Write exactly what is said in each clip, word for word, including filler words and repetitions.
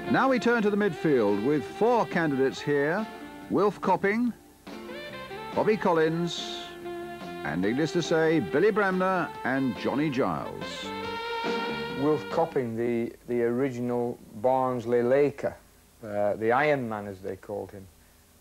Now we turn to the midfield with four candidates here: Wilf Copping, Bobby Collins, and needless to say, Billy Bremner and Johnny Giles. Wilf Copping, the, the original Barnsley Laker, uh, the Iron Man as they called him.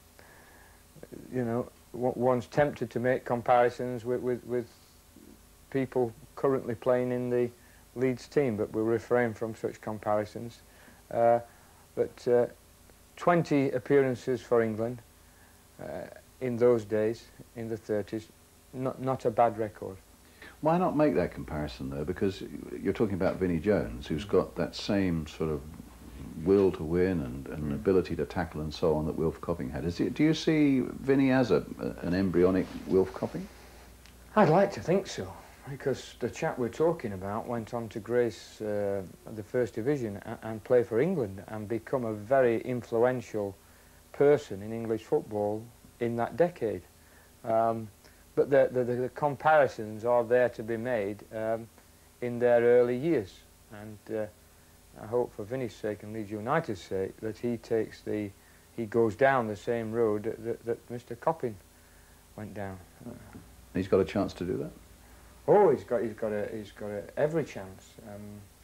You know, one's tempted to make comparisons with, with, with people currently playing in the Leeds team, but we'll refrain from such comparisons. Uh, but uh, twenty appearances for England uh, in those days, in the thirties, not, not a bad record. Why not make that comparison, though? Because you're talking about Vinnie Jones, who's got that same sort of will to win and, and mm. ability to tackle and so on that Wilf Copping had. Is it, do you see Vinnie as a, an embryonic Wilf Copping? I'd like to think so, because the chap we're talking about went on to grace uh, the First Division and, and play for England and become a very influential person in English football in that decade. Um, but the, the, the comparisons are there to be made um, in their early years, and uh, I hope for Vinnie's sake and Leeds United's sake that he takes the, he goes down the same road that, that, that Mister Copping went down. He's got a chance to do that? Oh, he's got, he's got, a, he's got a, every chance, um,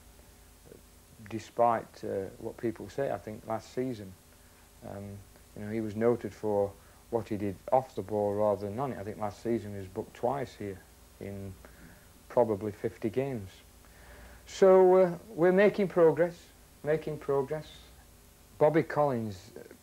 despite uh, what people say. I think last season, um, you know, he was noted for what he did off the ball rather than on it. I think last season he was booked twice here in probably fifty games. So uh, we're making progress, making progress. Bobby Collins,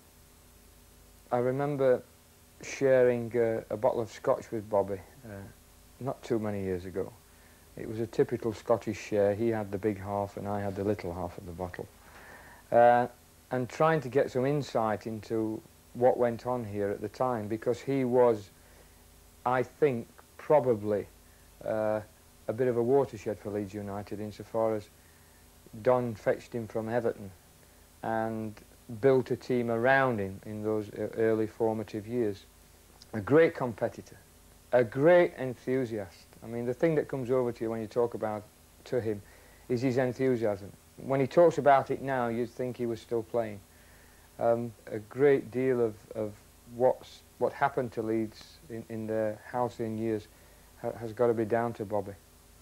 I remember sharing uh, a bottle of scotch with Bobby uh, not too many years ago. It was a typical Scottish share. He had the big half and I had the little half of the bottle. Uh, and trying to get some insight into what went on here at the time, because he was, I think, probably uh, a bit of a watershed for Leeds United insofar as Don fetched him from Everton and built a team around him in those early formative years. A great competitor, a great enthusiast. I mean, the thing that comes over to you when you talk about to him is his enthusiasm. When he talks about it now, you'd think he was still playing. Um, a great deal of, of what's, what happened to Leeds in, in their halcyon years ha has got to be down to Bobby.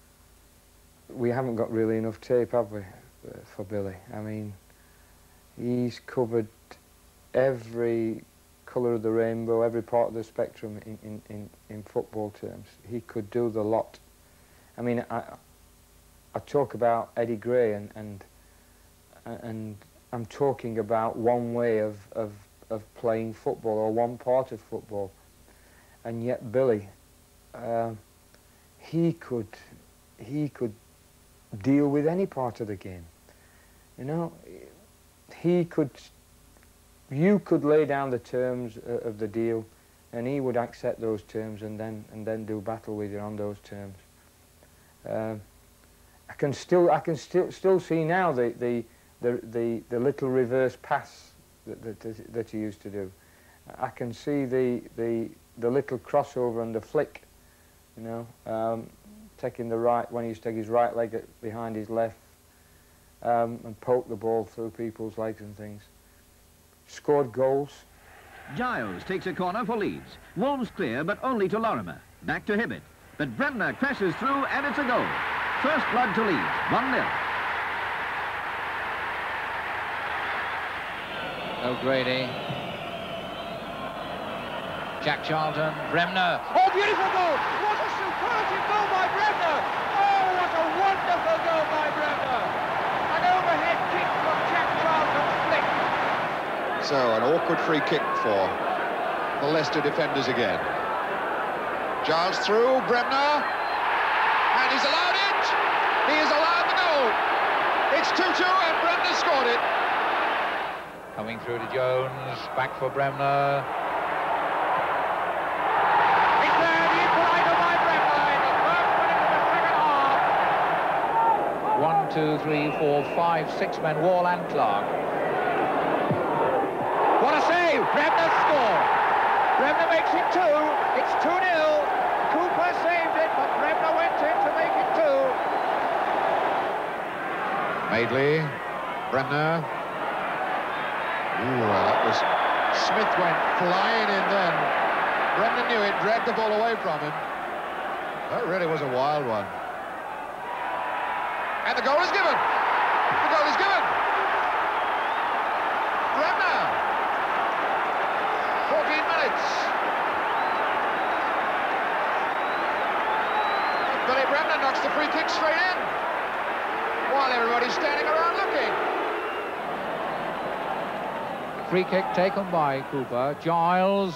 We haven't got really enough tape, have we, uh, for Billy? I mean, he's covered every colour of the rainbow, every part of the spectrum in, in, in, in football terms. He could do the lot. I mean, I, I talk about Eddie Gray and, and, and I'm talking about one way of, of, of playing football, or one part of football. And yet Billy, uh, he could, he could deal with any part of the game. You know, he could, you could lay down the terms of the deal and he would accept those terms and then, and then do battle with you on those terms. Uh, I can still, I can still, still see now the, the, The, the, the little reverse pass that, that, that he used to do. I can see the, the, the little crossover and the flick, you know, um, taking the right, when he used to take his right leg behind his left um, and poke the ball through people's legs and things. Scored goals. Giles takes a corner for Leeds. Wolves clear, but only to Lorimer. Back to Hibbett. But Bremner crashes through and it's a goal. First blood to Leeds, one nil. O'Grady, Jack Charlton, Bremner. Oh, beautiful goal! What a superlative goal by Bremner! Oh, what a wonderful goal by Bremner! An overhead kick from Jack Charlton's flick. So, an awkward free kick for the Leicester defenders again. Giles through, Bremner, and he's allowed it! He has allowed the goal! It's two two and Bremner scored it! Coming through to Jones, back for Bremner. It's there, the equaliser by Bremner in the first minute of the second half. One, two, three, four, five, six men, Wall and Clark. What a save! Bremner scored. Bremner makes it two. It's two nil. Cooper saved it, but Bremner went in to make it two. Madeley, Bremner. Ooh, that was... Smith went flying in then. Bremner knew it, dragged the ball away from him. That really was a wild one. And the goal is given. The goal is given. Bremner. fourteen minutes. Billy Bremner knocks the free kick straight in, while everybody's standing around looking. Free kick taken by Cooper. Giles.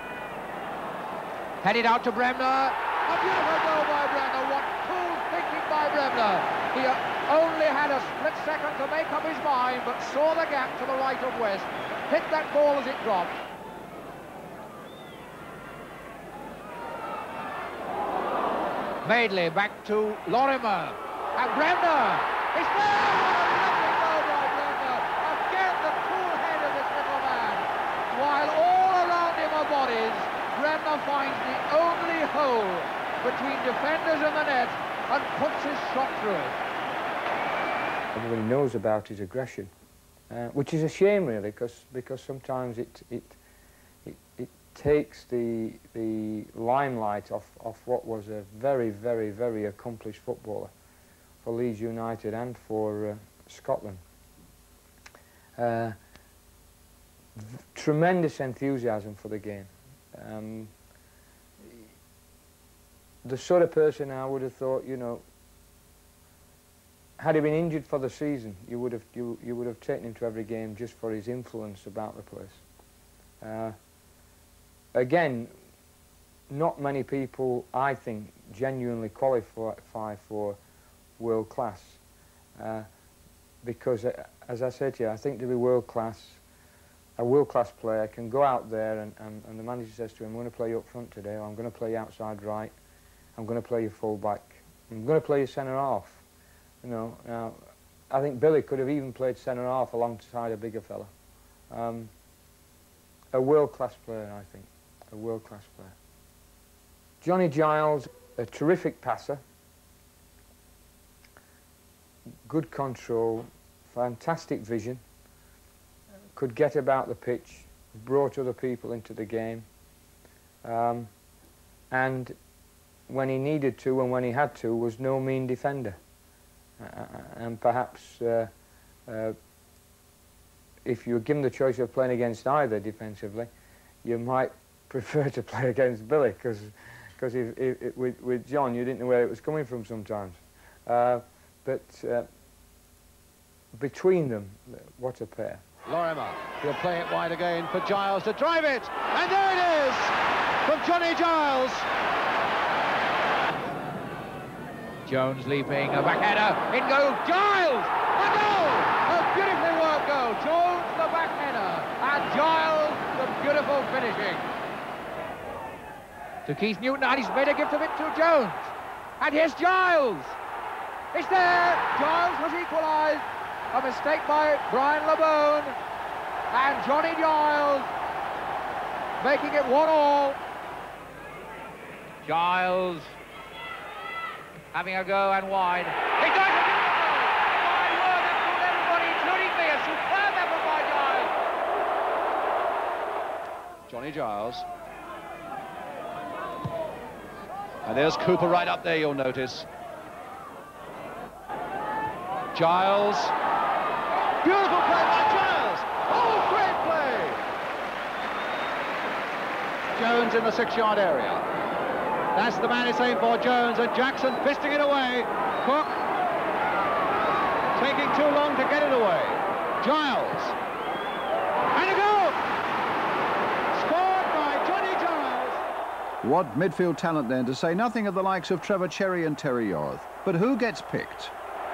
Headed out to Bremner. A beautiful goal by Bremner. What cool thinking by Bremner. He only had a split second to make up his mind, but saw the gap to the right of West. Hit that ball as it dropped. Madeley back to Lorimer. And Bremner. It's there! What a lovely goal by Bremner. Again, the cool head of this little man. While all around him are bodies, Bremner finds the only hole between defenders and the net and puts his shot through it. Everybody knows about his aggression, uh, which is a shame really, because because sometimes it it it, it takes the the limelight off off what was a very very very accomplished footballer for Leeds United and for uh, Scotland. Uh, tremendous enthusiasm for the game. Um, the sort of person I would have thought, you know, had he been injured for the season, you would have you you would have taken him to every game just for his influence about the place. Uh, again, not many people, I think, genuinely qualify for world class, uh, because, uh, as I said to you, I think to be world class, a world class player can go out there and, and, and the manager says to him, I'm going to play you up front today, or I'm going to play you outside right, I'm going to play you full back, I'm going to play you centre half. You know, now, I think Billy could have even played centre half alongside a bigger fella. Um, a world-class player, I think. A world-class player. Johnny Giles, a terrific passer. Good control, fantastic vision. Could get about the pitch, brought other people into the game. Um, and when he needed to and when he had to, was no mean defender. Uh, and perhaps uh, uh, if you were given the choice of playing against either defensively, you might prefer to play against Billy, because because if, if, if, with, with John you didn't know where it was coming from sometimes. Uh, but uh, between them, what a pair. Lorimer, he'll play it wide again for Giles to drive it, and there it is from Johnny Giles. Jones leaping, a backhander, in goal, Giles! A goal! A beautifully worked goal. Jones the backhander, and Giles the beautiful finishing. To Keith Newton, and he's made a gift of it to Jones. And here's Giles. It's there. Giles has equalised. A mistake by Brian LeBone. And Johnny Giles making it one all. Giles having a go and wide. He does it! My word, that fooled everybody, including me. A superb effort by Giles. Johnny Giles. And there's Cooper right up there, you'll notice. Giles. Beautiful play by Giles. Oh, great play. Jones in the six-yard area. That's the man it's aimed for, Jones, and Jackson fisting it away. Cook taking too long to get it away. Giles. And a goal! Scored by Johnny Giles. What midfield talent then, to say nothing of the likes of Trevor Cherry and Terry Yorth. But who gets picked?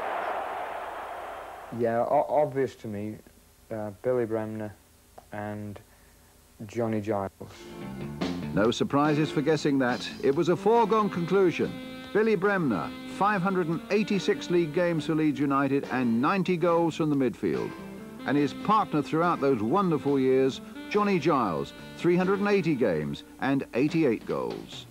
Yeah, obvious to me, uh, Billy Bremner and Johnny Giles. No surprises for guessing that. It was a foregone conclusion. Billy Bremner, five hundred eighty-six league games for Leeds United and ninety goals from the midfield. And his partner throughout those wonderful years, Johnny Giles, three hundred eighty games and eighty-eight goals.